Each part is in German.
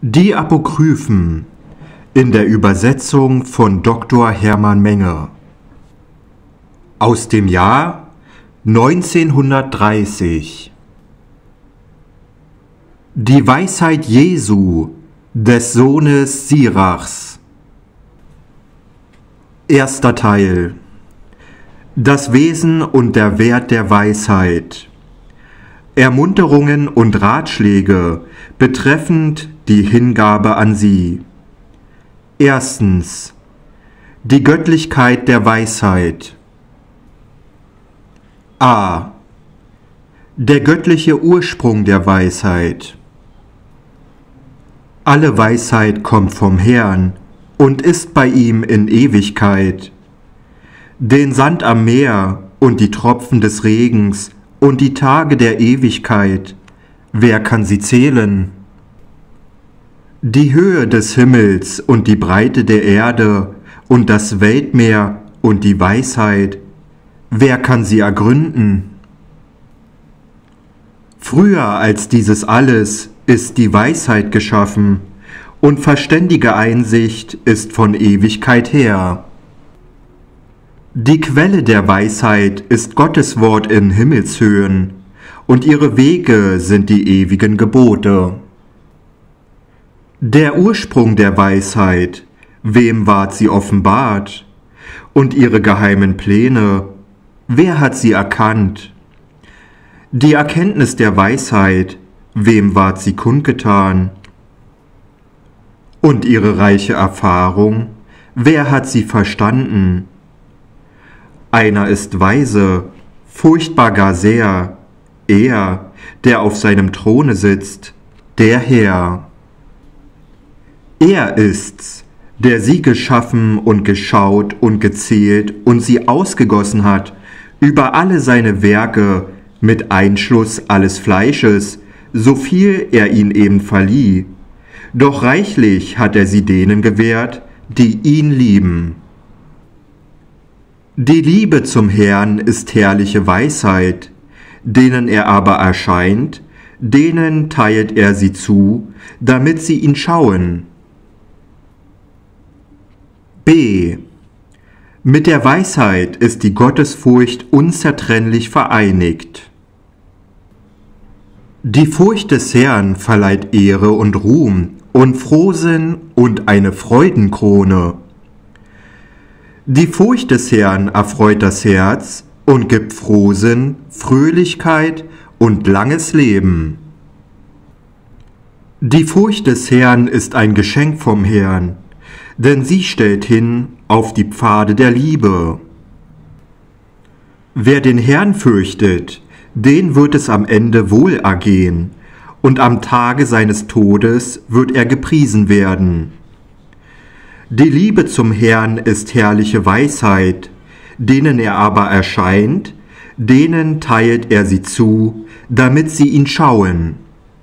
Die Apokryphen in der Übersetzung von Dr. Hermann Menge aus dem Jahr 1930. Die Weisheit Jesu, des Sohnes Sirachs. Erster Teil. Das Wesen und der Wert der Weisheit. Ermunterungen und Ratschläge betreffend die Hingabe an sie. Erstens. Die Göttlichkeit der Weisheit. A. Der göttliche Ursprung der Weisheit. Alle Weisheit kommt vom Herrn und ist bei ihm in Ewigkeit. Den Sand am Meer und die Tropfen des Regens und die Tage der Ewigkeit, wer kann sie zählen? Die Höhe des Himmels und die Breite der Erde und das Weltmeer und die Weisheit, wer kann sie ergründen? Früher als dieses alles ist die Weisheit geschaffen, und verständige Einsicht ist von Ewigkeit her. Die Quelle der Weisheit ist Gottes Wort in Himmelshöhen, und ihre Wege sind die ewigen Gebote. Der Ursprung der Weisheit, wem ward sie offenbart? Und ihre geheimen Pläne, wer hat sie erkannt? Die Erkenntnis der Weisheit, wem ward sie kundgetan? Und ihre reiche Erfahrung, wer hat sie verstanden? Einer ist weise, furchtbar gar sehr, er, der auf seinem Throne sitzt, der Herr. Er ist's, der sie geschaffen und geschaut und gezählt und sie ausgegossen hat über alle seine Werke, mit Einschluss alles Fleisches, so viel er ihnen eben verlieh. Doch reichlich hat er sie denen gewährt, die ihn lieben. Die Liebe zum Herrn ist herrliche Weisheit, denen er aber erscheint, denen teilt er sie zu, damit sie ihn schauen. B. Mit der Weisheit ist die Gottesfurcht unzertrennlich vereinigt. Die Furcht des Herrn verleiht Ehre und Ruhm und Frohsinn und eine Freudenkrone. Die Furcht des Herrn erfreut das Herz und gibt Frohsinn, Fröhlichkeit und langes Leben. Die Furcht des Herrn ist ein Geschenk vom Herrn, denn sie stellt hin auf die Pfade der Liebe. Wer den Herrn fürchtet, den wird es am Ende wohl ergehen, und am Tage seines Todes wird er gepriesen werden. Die Liebe zum Herrn ist herrliche Weisheit, denen er aber erscheint, denen teilt er sie zu, damit sie ihn schauen.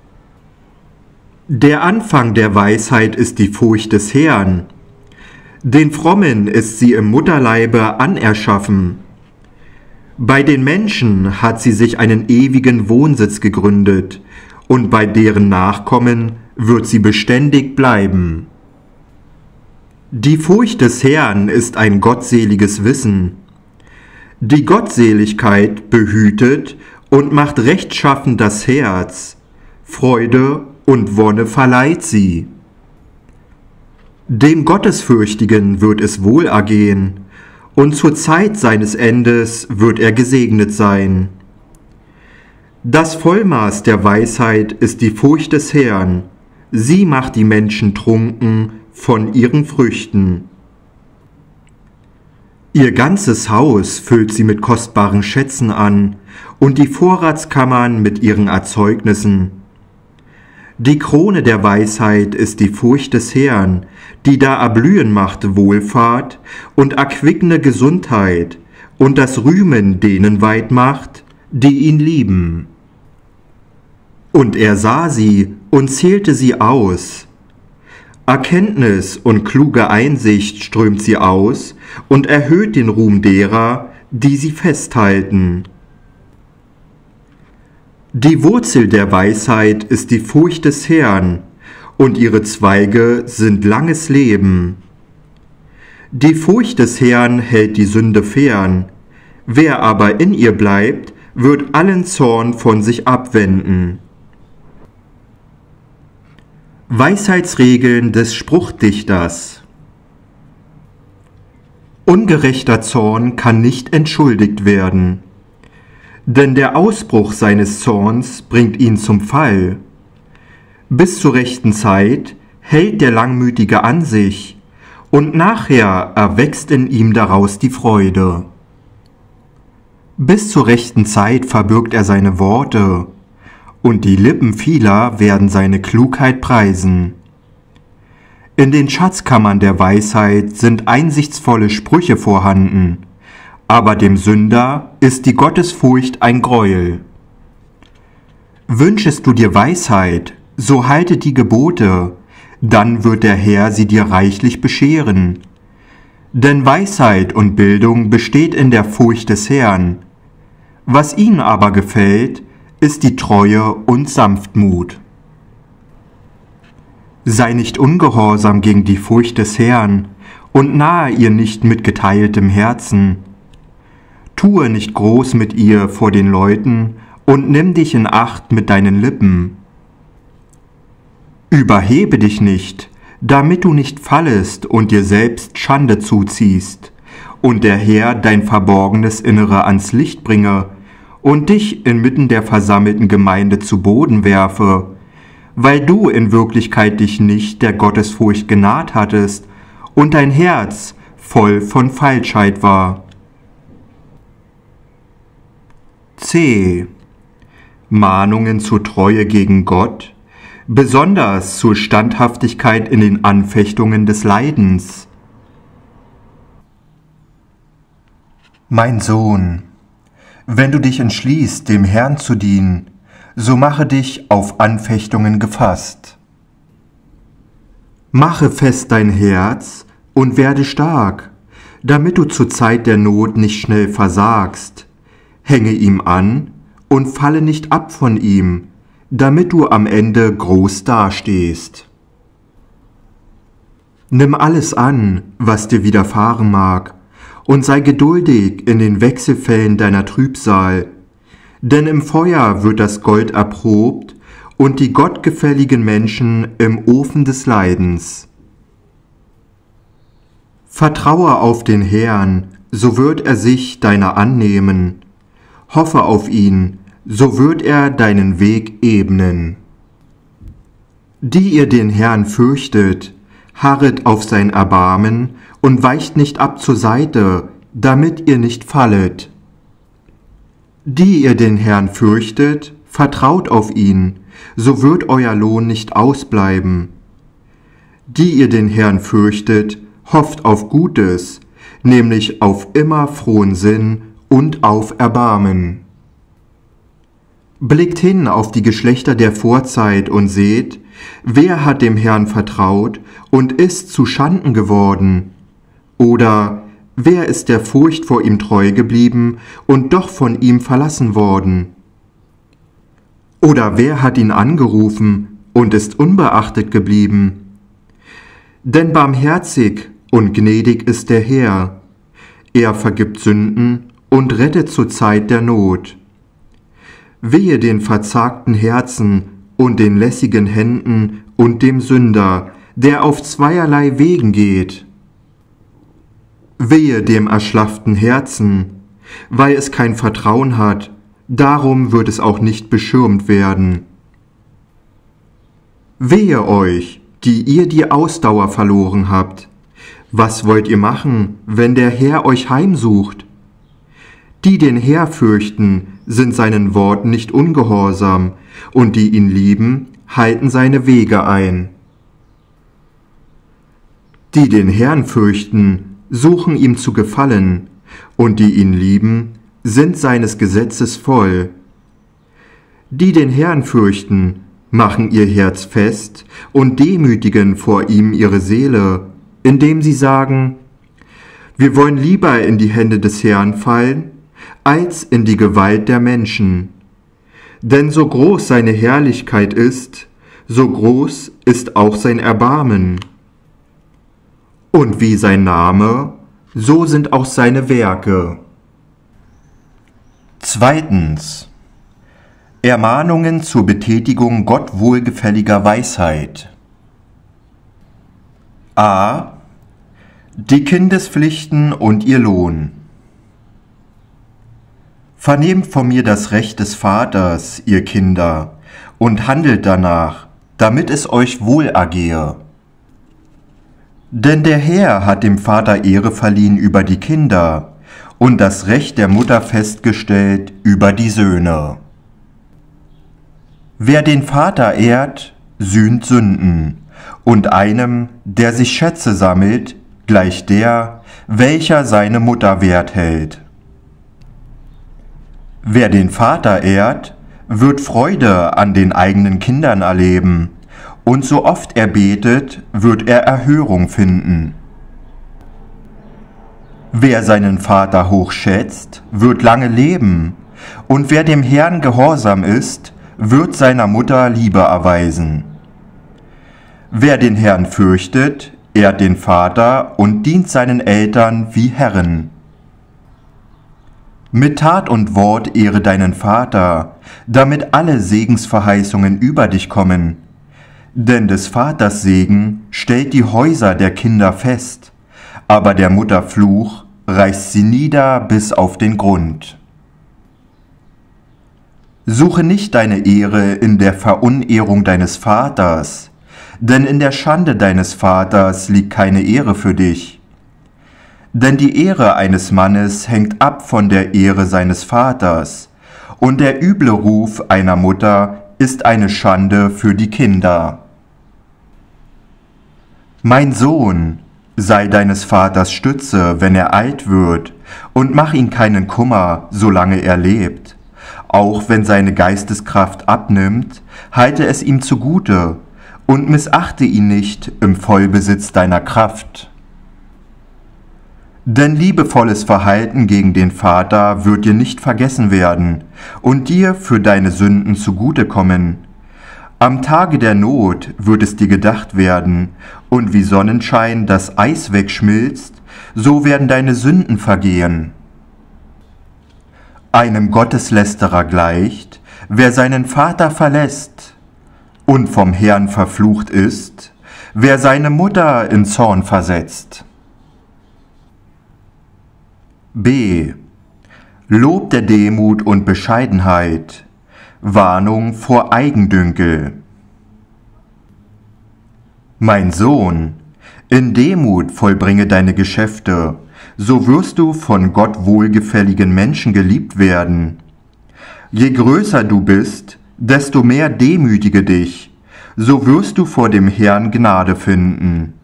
Der Anfang der Weisheit ist die Furcht des Herrn. Den Frommen ist sie im Mutterleibe anerschaffen. Bei den Menschen hat sie sich einen ewigen Wohnsitz gegründet, und bei deren Nachkommen wird sie beständig bleiben. Die Furcht des Herrn ist ein gottseliges Wissen. Die Gottseligkeit behütet und macht rechtschaffen das Herz, Freude und Wonne verleiht sie. Dem Gottesfürchtigen wird es wohl ergehen, und zur Zeit seines Endes wird er gesegnet sein. Das Vollmaß der Weisheit ist die Furcht des Herrn, sie macht die Menschen trunken von ihren Früchten. Ihr ganzes Haus füllt sie mit kostbaren Schätzen an und die Vorratskammern mit ihren Erzeugnissen. Die Krone der Weisheit ist die Furcht des Herrn, die da erblühen macht Wohlfahrt und erquickende Gesundheit und das Rühmen denen weit macht, die ihn lieben. Und er sah sie und zählte sie aus. Erkenntnis und kluge Einsicht strömt sie aus und erhöht den Ruhm derer, die sie festhalten. Die Wurzel der Weisheit ist die Furcht des Herrn, und ihre Zweige sind langes Leben. Die Furcht des Herrn hält die Sünde fern, wer aber in ihr bleibt, wird allen Zorn von sich abwenden. Weisheitsregeln des Spruchdichters. Ungerechter Zorn kann nicht entschuldigt werden, denn der Ausbruch seines Zorns bringt ihn zum Fall. Bis zur rechten Zeit hält der Langmütige an sich, und nachher erwächst in ihm daraus die Freude. Bis zur rechten Zeit verbirgt er seine Worte, und die Lippen vieler werden seine Klugheit preisen. In den Schatzkammern der Weisheit sind einsichtsvolle Sprüche vorhanden, aber dem Sünder ist die Gottesfurcht ein Greuel. Wünschest du dir Weisheit, so halte die Gebote, dann wird der Herr sie dir reichlich bescheren. Denn Weisheit und Bildung besteht in der Furcht des Herrn. Was ihm aber gefällt, ist die Treue und Sanftmut. Sei nicht ungehorsam gegen die Furcht des Herrn und nahe ihr nicht mit geteiltem Herzen. Tue nicht groß mit ihr vor den Leuten und nimm dich in Acht mit deinen Lippen. Überhebe dich nicht, damit du nicht fallest und dir selbst Schande zuziehst, und der Herr dein verborgenes Innere ans Licht bringe und dich inmitten der versammelten Gemeinde zu Boden werfe, weil du in Wirklichkeit dich nicht der Gottesfurcht genaht hattest und dein Herz voll von Falschheit war. C. Mahnungen zur Treue gegen Gott, besonders zur Standhaftigkeit in den Anfechtungen des Leidens. Mein Sohn, wenn du dich entschließt, dem Herrn zu dienen, so mache dich auf Anfechtungen gefasst. Mache fest dein Herz und werde stark, damit du zur Zeit der Not nicht schnell versagst. Hänge ihm an und falle nicht ab von ihm, damit du am Ende groß dastehst. Nimm alles an, was dir widerfahren mag, und sei geduldig in den Wechselfällen deiner Trübsal, denn im Feuer wird das Gold erprobt und die gottgefälligen Menschen im Ofen des Leidens. Vertraue auf den Herrn, so wird er sich deiner annehmen. Hoffe auf ihn, so wird er deinen Weg ebnen. Die ihr den Herrn fürchtet, harret auf sein Erbarmen und weicht nicht ab zur Seite, damit ihr nicht fallet. Die ihr den Herrn fürchtet, vertraut auf ihn, so wird euer Lohn nicht ausbleiben. Die ihr den Herrn fürchtet, hofft auf Gutes, nämlich auf immer frohen Sinn und auf Erbarmen. Blickt hin auf die Geschlechter der Vorzeit und seht, wer hat dem Herrn vertraut und ist zu Schanden geworden? Oder wer ist der Furcht vor ihm treu geblieben und doch von ihm verlassen worden? Oder wer hat ihn angerufen und ist unbeachtet geblieben? Denn barmherzig und gnädig ist der Herr. Er vergibt Sünden und rettet zur Zeit der Not. Wehe den verzagten Herzen und den lässigen Händen und dem Sünder, der auf zweierlei Wegen geht. Wehe dem erschlafften Herzen, weil es kein Vertrauen hat, darum wird es auch nicht beschirmt werden. Wehe euch, die ihr die Ausdauer verloren habt. Was wollt ihr machen, wenn der Herr euch heimsucht? Die den Herr fürchten, sind seinen Worten nicht ungehorsam, und die ihn lieben, halten seine Wege ein. Die den Herrn fürchten, suchen ihm zu gefallen, und die ihn lieben, sind seines Gesetzes voll. Die den Herrn fürchten, machen ihr Herz fest und demütigen vor ihm ihre Seele, indem sie sagen, wir wollen lieber in die Hände des Herrn fallen, als in die Gewalt der Menschen. Denn so groß seine Herrlichkeit ist, so groß ist auch sein Erbarmen. Und wie sein Name, so sind auch seine Werke. Zweitens. Ermahnungen zur Betätigung Gott wohlgefälliger Weisheit. A. Die Kindespflichten und ihr Lohn. Vernehmt von mir das Recht des Vaters, ihr Kinder, und handelt danach, damit es euch wohl ergehe. Denn der Herr hat dem Vater Ehre verliehen über die Kinder und das Recht der Mutter festgestellt über die Söhne. Wer den Vater ehrt, sühnt Sünden, und einem, der sich Schätze sammelt, gleicht der, welcher seine Mutter wert hält. Wer den Vater ehrt, wird Freude an den eigenen Kindern erleben, und so oft er betet, wird er Erhörung finden. Wer seinen Vater hochschätzt, wird lange leben, und wer dem Herrn gehorsam ist, wird seiner Mutter Liebe erweisen. Wer den Herrn fürchtet, ehrt den Vater und dient seinen Eltern wie Herren. Mit Tat und Wort ehre deinen Vater, damit alle Segensverheißungen über dich kommen. Denn des Vaters Segen stellt die Häuser der Kinder fest, aber der Mutter Fluch reißt sie nieder bis auf den Grund. Suche nicht deine Ehre in der Verunehrung deines Vaters, denn in der Schande deines Vaters liegt keine Ehre für dich. Denn die Ehre eines Mannes hängt ab von der Ehre seines Vaters, und der üble Ruf einer Mutter ist eine Schande für die Kinder. Mein Sohn, sei deines Vaters Stütze, wenn er alt wird, und mach ihn keinen Kummer, solange er lebt. Auch wenn seine Geisteskraft abnimmt, halte es ihm zugute und missachte ihn nicht im Vollbesitz deiner Kraft. Denn liebevolles Verhalten gegen den Vater wird dir nicht vergessen werden und dir für deine Sünden zugutekommen. Am Tage der Not wird es dir gedacht werden, und wie Sonnenschein das Eis wegschmilzt, so werden deine Sünden vergehen. Einem Gotteslästerer gleicht, wer seinen Vater verlässt, und vom Herrn verflucht ist, wer seine Mutter in Zorn versetzt. B. Lob der Demut und Bescheidenheit. Warnung vor Eigendünkel. Mein Sohn, in Demut vollbringe deine Geschäfte, so wirst du von Gott wohlgefälligen Menschen geliebt werden. Je größer du bist, desto mehr demütige dich, so wirst du vor dem Herrn Gnade finden.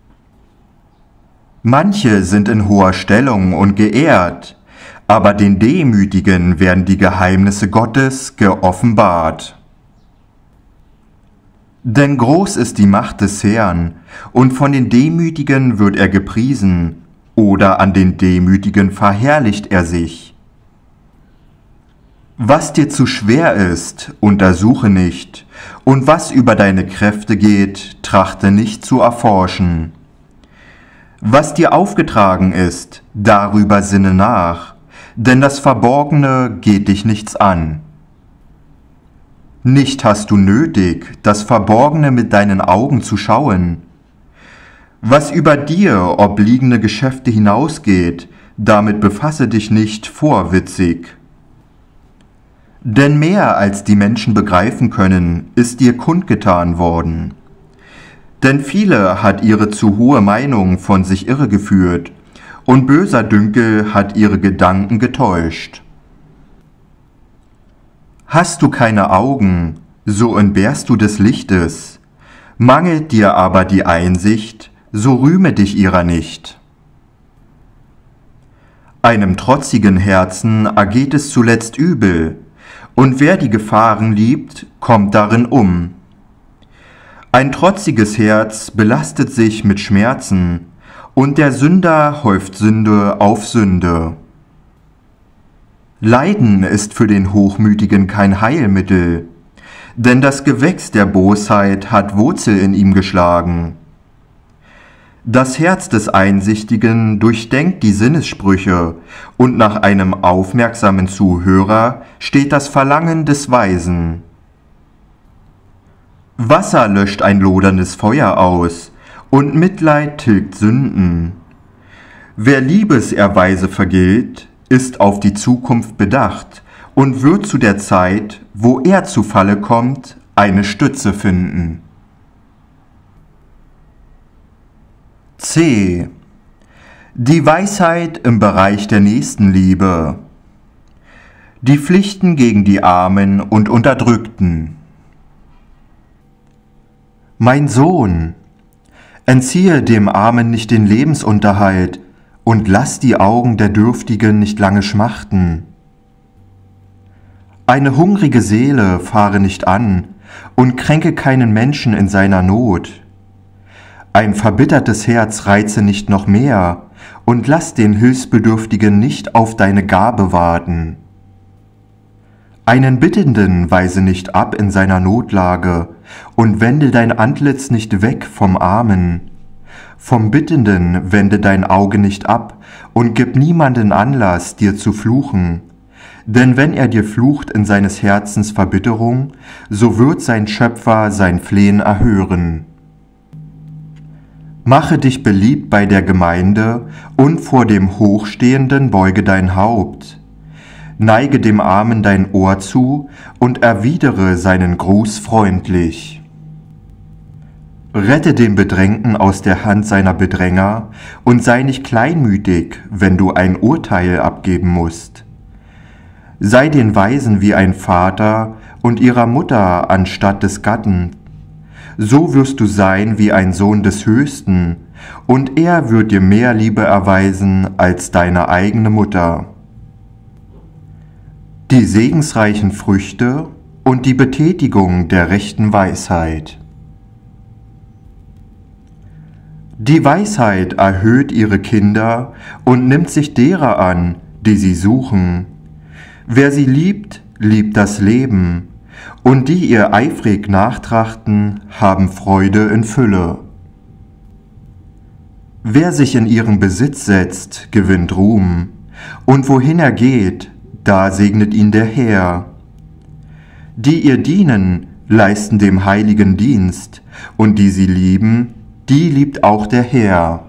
Manche sind in hoher Stellung und geehrt, aber den Demütigen werden die Geheimnisse Gottes geoffenbart. Denn groß ist die Macht des Herrn, und von den Demütigen wird er gepriesen, oder an den Demütigen verherrlicht er sich. Was dir zu schwer ist, untersuche nicht, und was über deine Kräfte geht, trachte nicht zu erforschen. Was dir aufgetragen ist, darüber sinne nach, denn das Verborgene geht dich nichts an. Nicht hast du nötig, das Verborgene mit deinen Augen zu schauen. Was über dir obliegende Geschäfte hinausgeht, damit befasse dich nicht vorwitzig. Denn mehr als die Menschen begreifen können, ist dir kundgetan worden. Denn viele hat ihre zu hohe Meinung von sich irregeführt, und böser Dünkel hat ihre Gedanken getäuscht. Hast du keine Augen, so entbehrst du des Lichtes, mangelt dir aber die Einsicht, so rühme dich ihrer nicht. Einem trotzigen Herzen ergeht es zuletzt übel, und wer die Gefahren liebt, kommt darin um. Ein trotziges Herz belastet sich mit Schmerzen, und der Sünder häuft Sünde auf Sünde. Leiden ist für den Hochmütigen kein Heilmittel, denn das Gewächs der Bosheit hat Wurzel in ihm geschlagen. Das Herz des Einsichtigen durchdenkt die Sinnessprüche, und nach einem aufmerksamen Zuhörer steht das Verlangen des Weisen. Wasser löscht ein loderndes Feuer aus, und Mitleid tilgt Sünden. Wer Liebeserweise vergilt, ist auf die Zukunft bedacht und wird zu der Zeit, wo er zu Falle kommt, eine Stütze finden. C. Die Weisheit im Bereich der Nächstenliebe. Die Pflichten gegen die Armen und Unterdrückten. Mein Sohn, entziehe dem Armen nicht den Lebensunterhalt und lass die Augen der Dürftigen nicht lange schmachten. Eine hungrige Seele fahre nicht an und kränke keinen Menschen in seiner Not. Ein verbittertes Herz reize nicht noch mehr und lass den Hilfsbedürftigen nicht auf deine Gabe warten. Einen Bittenden weise nicht ab in seiner Notlage und wende dein Antlitz nicht weg vom Armen. Vom Bittenden wende dein Auge nicht ab und gib niemanden Anlass, dir zu fluchen. Denn wenn er dir flucht in seines Herzens Verbitterung, so wird sein Schöpfer sein Flehen erhören. Mache dich beliebt bei der Gemeinde und vor dem Hochstehenden beuge dein Haupt. Neige dem Armen dein Ohr zu und erwidere seinen Gruß freundlich. Rette den Bedrängten aus der Hand seiner Bedränger und sei nicht kleinmütig, wenn du ein Urteil abgeben musst. Sei den Weisen wie ein Vater und ihrer Mutter anstatt des Gatten. So wirst du sein wie ein Sohn des Höchsten, und er wird dir mehr Liebe erweisen als deine eigene Mutter. Die segensreichen Früchte und die Betätigung der rechten Weisheit. Die Weisheit erhöht ihre Kinder und nimmt sich derer an, die sie suchen. Wer sie liebt, liebt das Leben, und die ihr eifrig nachtrachten, haben Freude in Fülle. Wer sich in ihren Besitz setzt, gewinnt Ruhm, und wohin er geht, da segnet ihn der Herr. Die ihr dienen, leisten dem heiligen Dienst, und die sie lieben, die liebt auch der Herr.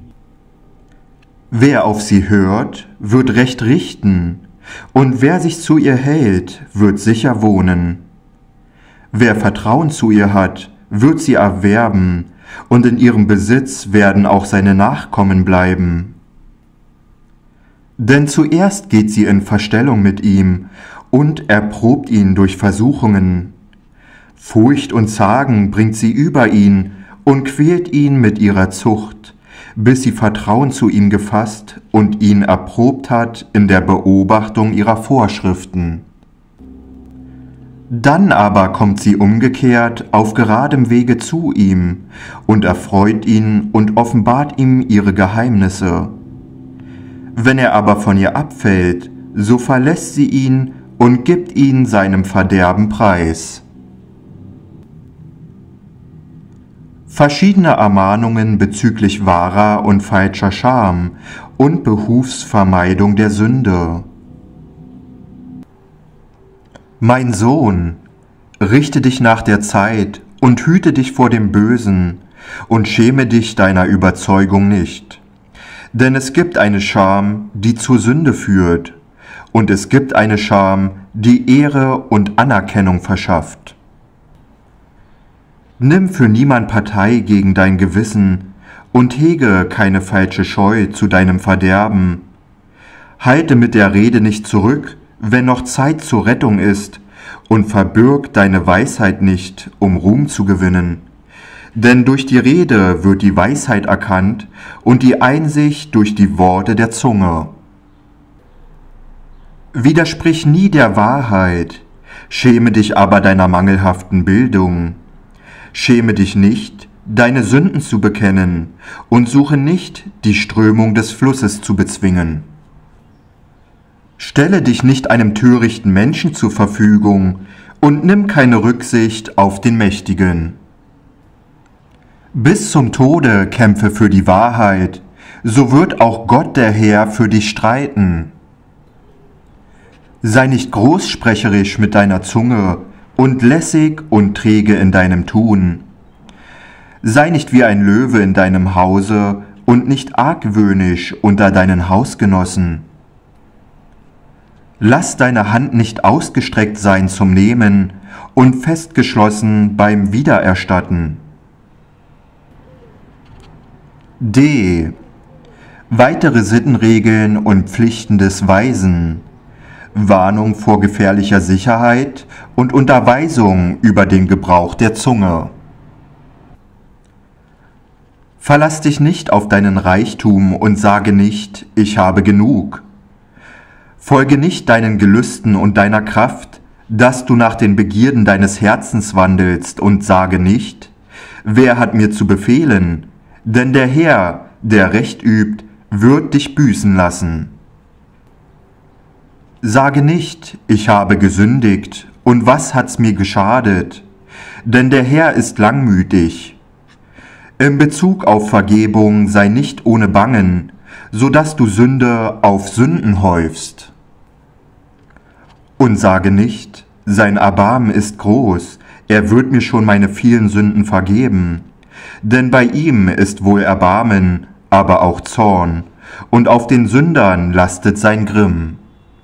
Wer auf sie hört, wird recht richten, und wer sich zu ihr hält, wird sicher wohnen. Wer Vertrauen zu ihr hat, wird sie erwerben, und in ihrem Besitz werden auch seine Nachkommen bleiben. Denn zuerst geht sie in Verstellung mit ihm und erprobt ihn durch Versuchungen. Furcht und Zagen bringt sie über ihn und quält ihn mit ihrer Zucht, bis sie Vertrauen zu ihm gefasst und ihn erprobt hat in der Beobachtung ihrer Vorschriften. Dann aber kommt sie umgekehrt auf geradem Wege zu ihm und erfreut ihn und offenbart ihm ihre Geheimnisse. Wenn er aber von ihr abfällt, so verlässt sie ihn und gibt ihn seinem Verderben preis. Verschiedene Ermahnungen bezüglich wahrer und falscher Scham und Behufsvermeidung der Sünde. Mein Sohn, richte dich nach der Zeit und hüte dich vor dem Bösen und schäme dich deiner Überzeugung nicht. Denn es gibt eine Scham, die zur Sünde führt, und es gibt eine Scham, die Ehre und Anerkennung verschafft. Nimm für niemand Partei gegen dein Gewissen und hege keine falsche Scheu zu deinem Verderben. Halte mit der Rede nicht zurück, wenn noch Zeit zur Rettung ist, und verbirg deine Weisheit nicht, um Ruhm zu gewinnen. Denn durch die Rede wird die Weisheit erkannt und die Einsicht durch die Worte der Zunge. Widersprich nie der Wahrheit, schäme dich aber deiner mangelhaften Bildung. Schäme dich nicht, deine Sünden zu bekennen, und suche nicht, die Strömung des Flusses zu bezwingen. Stelle dich nicht einem törichten Menschen zur Verfügung und nimm keine Rücksicht auf den Mächtigen. Bis zum Tode kämpfe für die Wahrheit, so wird auch Gott der Herr für dich streiten. Sei nicht großsprecherisch mit deiner Zunge und lässig und träge in deinem Tun. Sei nicht wie ein Löwe in deinem Hause und nicht argwöhnisch unter deinen Hausgenossen. Lass deine Hand nicht ausgestreckt sein zum Nehmen und festgeschlossen beim Wiedererstatten. D. Weitere Sittenregeln und Pflichten des Weisen. Warnung vor gefährlicher Sicherheit und Unterweisung über den Gebrauch der Zunge. Verlass dich nicht auf deinen Reichtum und sage nicht, ich habe genug. Folge nicht deinen Gelüsten und deiner Kraft, dass du nach den Begierden deines Herzens wandelst und sage nicht, wer hat mir zu befehlen, denn der Herr, der Recht übt, wird dich büßen lassen. Sage nicht, ich habe gesündigt, und was hat's mir geschadet? Denn der Herr ist langmütig. In Bezug auf Vergebung sei nicht ohne Bangen, so dass du Sünde auf Sünden häufst. Und sage nicht, sein Erbarmen ist groß, er wird mir schon meine vielen Sünden vergeben. Denn bei ihm ist wohl Erbarmen, aber auch Zorn, und auf den Sündern lastet sein Grimm.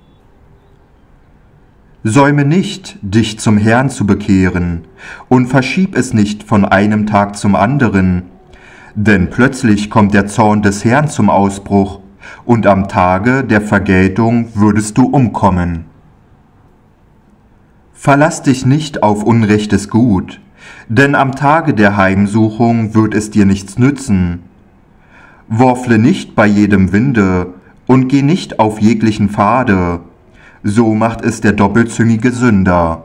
Säume nicht, dich zum Herrn zu bekehren, und verschieb es nicht von einem Tag zum anderen, denn plötzlich kommt der Zorn des Herrn zum Ausbruch, und am Tage der Vergeltung würdest du umkommen. Verlass dich nicht auf unrechtes Gut, denn am Tage der Heimsuchung wird es dir nichts nützen. Worfle nicht bei jedem Winde und geh nicht auf jeglichen Pfade, so macht es der doppelzüngige Sünder.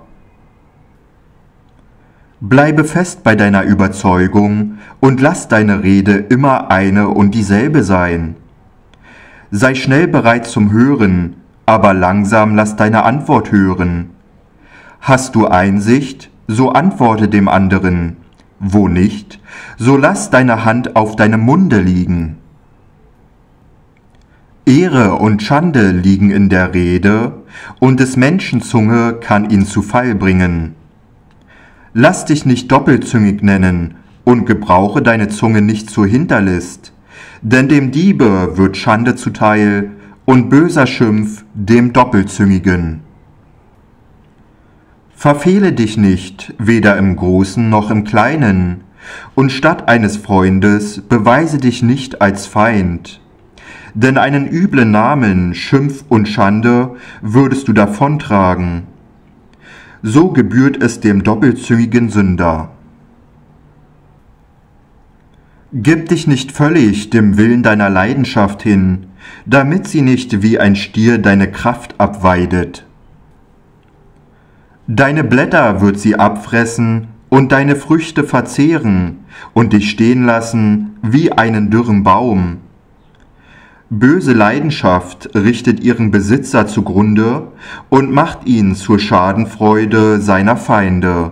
Bleibe fest bei deiner Überzeugung und lass deine Rede immer eine und dieselbe sein. Sei schnell bereit zum Hören, aber langsam lass deine Antwort hören. Hast du Einsicht, so antworte dem anderen, wo nicht, so lass deine Hand auf deinem Munde liegen. Ehre und Schande liegen in der Rede, und des Menschen Zunge kann ihn zu Fall bringen. Lass dich nicht doppelzüngig nennen und gebrauche deine Zunge nicht zur Hinterlist, denn dem Diebe wird Schande zuteil und böser Schimpf dem Doppelzüngigen. Verfehle dich nicht, weder im Großen noch im Kleinen, und statt eines Freundes beweise dich nicht als Feind. Denn einen üblen Namen, Schimpf und Schande würdest du davontragen. So gebührt es dem doppelzüngigen Sünder. Gib dich nicht völlig dem Willen deiner Leidenschaft hin, damit sie nicht wie ein Stier deine Kraft abweidet. Deine Blätter wird sie abfressen und deine Früchte verzehren und dich stehen lassen wie einen dürren Baum. Böse Leidenschaft richtet ihren Besitzer zugrunde und macht ihn zur Schadenfreude seiner Feinde.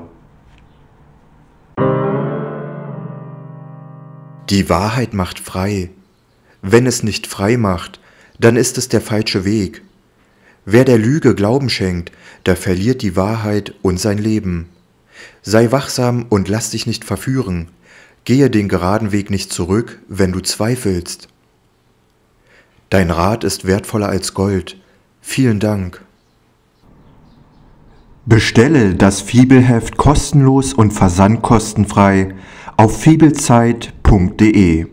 Die Wahrheit macht frei. Wenn es nicht frei macht, dann ist es der falsche Weg. Wer der Lüge Glauben schenkt, der verliert die Wahrheit und sein Leben. Sei wachsam und lass dich nicht verführen. Gehe den geraden Weg nicht zurück, wenn du zweifelst. Dein Rat ist wertvoller als Gold. Vielen Dank. Bestelle das Fibelheft kostenlos und versandkostenfrei auf fibelzeit.de.